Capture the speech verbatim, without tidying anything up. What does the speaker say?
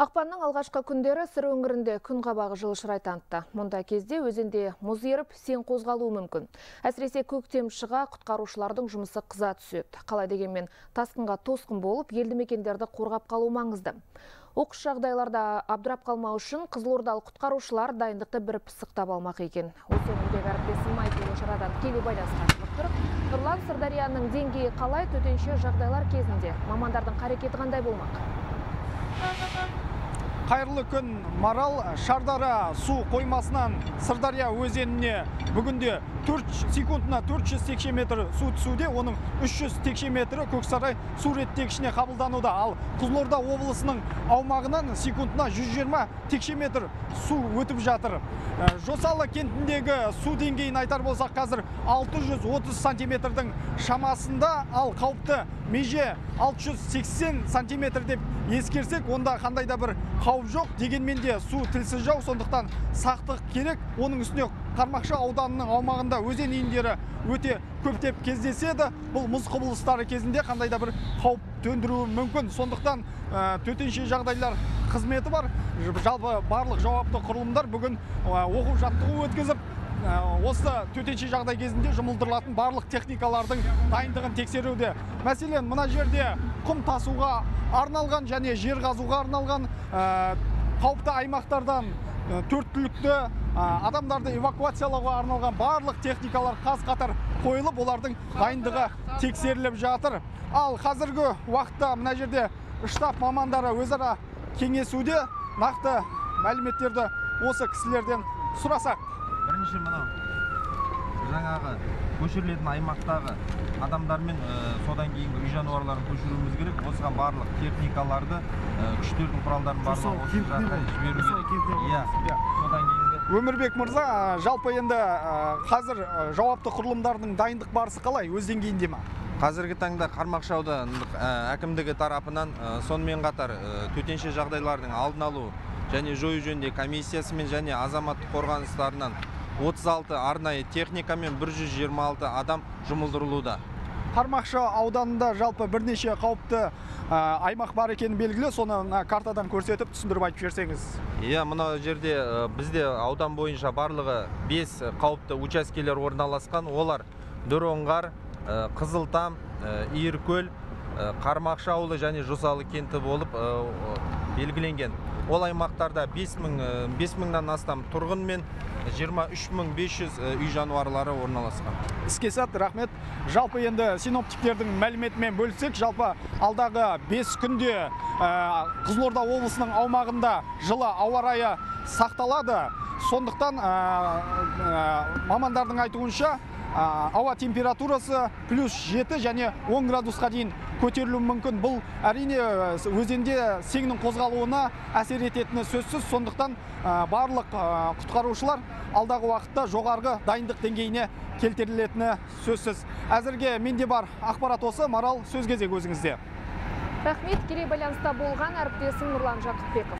Ақпанның алғашқы күндері Сыр өңірінде күн қабағы жылышырай танытты. Мұнда кезде өзенде мұз еріп, сең қозғалуы мүмкін. Әсіресе көктем шыға құтқарушылардың жұмысы қыза түседі. Қалай дегенмен тасқынға тосқын болып, елді мекендерді қорғап қалу маңызды. Оқыс жағдайларда абдырап қалмау үшін қызылордалық құтқарушылар дайындықты бір пысықтап алмақ екен. Осы өңірдегі әріптесім айтулы шарадан келе байланысқа шығып тұрып, Нұрлан Сырдарияның деңгейі қалай, төтенше жағдайлар кезінде мамандардың қарекеті қандай болмақ? Қайырлы күн, Марал. Шардара су қоймасынан Сырдария өзеніне бүгінде төрт секундына төрт жүз текше метр су түсуде, оның үш жүз текше метрі Көксарай су реттегішіне қабылдануда. Ал Қызылорда облысының аумағынан секундына жүз жиырма текше метр су өтіп жатыр. Жосалы кентіндегі су деңгейін айтар болсақ, қазір алты жүз отыз сантиметрдің шамасында, ал қауіпті меже алты жүз сексен сантиметр деп ескерсек, онда қандай да бір қауіп жоқ. Дегенмен де су тілсіз жау, сондықтан сақтық керек. Оның үстіне Қармақшы ауданының аумағында өзен иіндері өте көптеп кездеседі. Бұл мұз құбылыстары кезінде қандай да бір қауіп төндіруі мүмкін. Сондықтан төтенше жағдайлар қызметі бар. Жалпы барлық жауапты құрылымдар бүгін оқу жаттығу өткізіп, осы төтенше жағдай кезінде жұмылдырылатын барлық техникалардың дайындығын тексеруде. Мәселен, мына жерде құм тасуға арналған және жер қазуға арналған қауіпті аймақтардан төрт түлікті адамдарды эвакуациялауға арналған барлық техникалар қаз-қатар қойылып, олардың дайындығы тексеріліп жатыр. Ал қазіргі уақытта мына жерде штаб мамандары өзара кеңесуде. Нақты мәліметтерді осы кісілерден сұрасақ. Бірінші мынау жаңағы көшірілетін аймақтағы адамдармен содан кейінгі үй жануарларын көшіруіміз керек. Осыған барлық техникаларды, күштердің құралдарын барлығы осы жаққа жіберу керек. Иә, содан кейінгі. Өмірбек мырза, жалпы енді қазір жауапты құрылымдардың дайындық барысы қалай? Өз деңгейінде ме? Қазіргі таңда Қармақшы ауданы әкімдігі тарапынан сонымен қатар төтенше жағдайлардың алдын алу және жою жөніндегі комиссиясымен және азаматтық қорғаныстарынан отыз алты арнайы техника мен бір жүз жиырма алты адам жұмылдырылуда. Қармақшы ауданында жалпы бірнеше қауіпті аймақ бар екені белгілі, соны картадан көрсетіп түсіндіріп айтып жіберсеңіз. Иә, мына жерде бізде аудан бойынша барлығы бес қауіпті учаскелер орналасқан. Олар Дөроңғар, Қызылтам, Иіркөл, Қармақшы ауылы және Жосалы кенті болып белгіленген. Ол аймақтарда бес мыңнан астам тұрғын мен жиырма үш мың бес жүз үй жануарлары орналасқан. Іске сәт, рахмет. Жалпы енді синоптиктердің мәліметімен бөлсек, жалпы алдағы бес күнде Қызылорда облысының аумағында жылы ауа райы сақталады. Сондықтан мамандардың айтуынша ауа температурасы плюс жеті және он градусқа дейін көтерілуі мүмкін. Бұл әрине өзенде сеңнің қозғалуына әсер ететіні сөзсіз. Сондықтан барлық құтқарушылар алдағы уақытта жоғарғы дайындық деңгейіне келтірілетіні сөзсіз. Әзірге менде бар ақпарат осы. Марал, сөз кезегі өзіңізде. Рахмет, келе байланыста болған әріптесім Нұрлан Жақыпбеков.